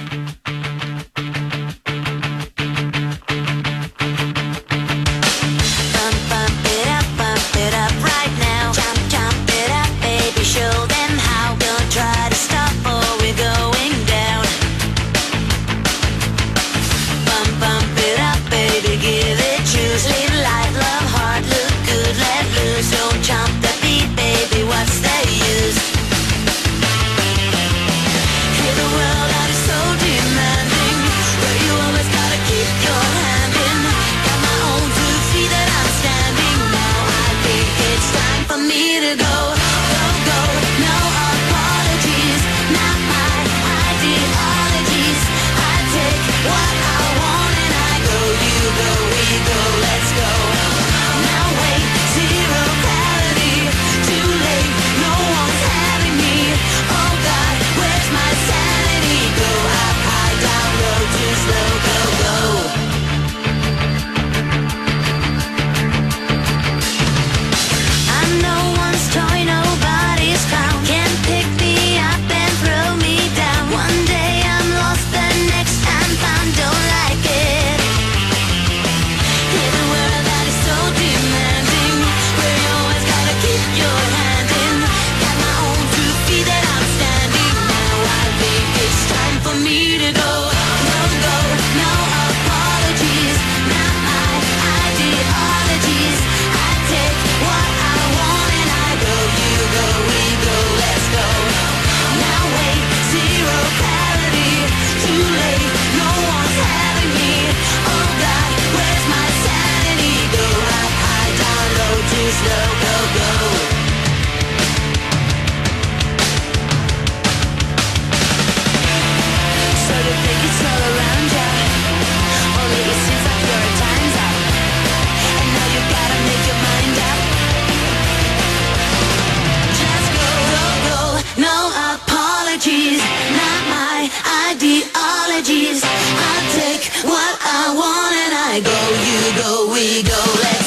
Bump it up right now. Jump it up, baby, show them how. Don't try to stop or we're going down. Bump it up, baby, give it juice. Live life, love hard, look good, let loose. Don't jump the beat, baby, what's the use? Hear the world out is so demanding, where you always gotta keep your hand in. Got my own 2 feet that I'm standing. Now I think it's time for me to go. Go, no apologies, not my ideologies. I take what I want and I go, you go, we go, let's go. Now wait, zero gravity, too late, no one's having me. Oh God, where's my sanity? Go up high, down low, too slow, go, go. I'm no one's toy, nobody's clown. Can't pick me up and throw me down. One day I'm lost, the next I'm found. Don't like it. Hear the world that is so demanding, where you always gotta keep your hand in. Got my own 2 feet that I'm standing. Now I think it's time for me to go. Go, no apologies, not my ideologies. I take what I want and I go, you go, we go, let's go. Now wait, zero gravity, too late, no one's having me. Oh God, where's my sanity? Go up high, down low, too slow, go, go. So you think it's all around ya, only it seems like your time's up, and now you gotta make your mind up. Just go, no apologies, not my ideologies. I take what I want and I go, you go, we go, let's